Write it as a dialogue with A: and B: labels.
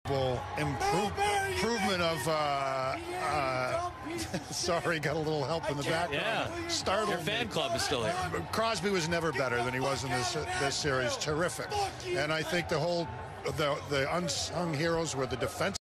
A: improvement of sorry, got a little help in the background.
B: Yeah,
A: startled
B: your fan
A: me.
B: club is still here.
A: Crosby was never better than he was in this series. Terrific. And I think the unsung heroes were the defense.